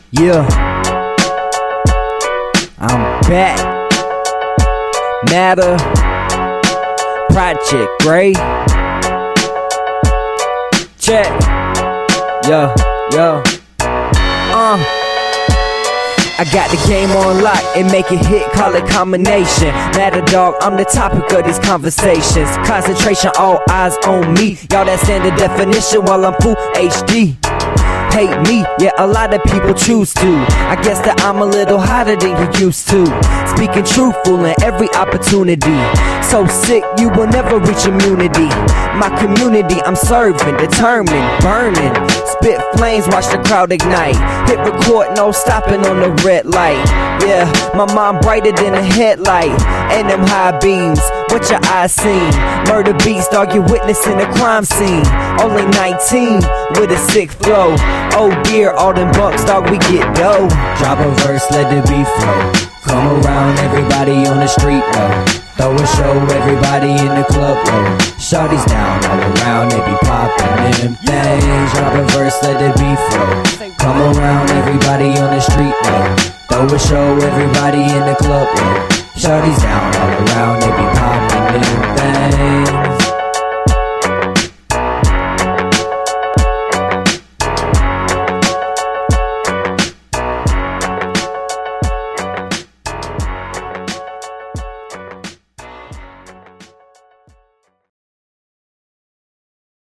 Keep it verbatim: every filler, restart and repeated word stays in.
Yeah, I'm back. Matter Project Grey. Check. Yo, yo. Uh. I got the game on lock and make it hit, call it combination. Matter dog, I'm the topic of these conversations. Concentration, all eyes on me. Y'all that standard definition while I'm full H D. Hate me, yeah, a lot of people choose to. I guess that I'm a little hotter than you used to. Speaking truthful in every opportunity. So sick, you will never reach immunity. My community, I'm serving, determined, burning. Spit flames, watch the crowd ignite. Hit record, no stopping on the red light. Yeah, my mind brighter than a headlight. And them high beams, what your eyes seen? Murder beats, dog, you witnessing a crime scene. Only nineteen, with a sick flow. Oh dear, all them bucks, dog, we get dough. Drop a verse, let the beat flow. Come around, everybody on the street, though. Throw a show, everybody in the club, though. Shawty's down all around, they be poppin' them things. Drop a verse, let the beat flow. Come around, everybody on the street, though. Throw a show, everybody in the club, though. Shawty's down all around, they be poppin' them things.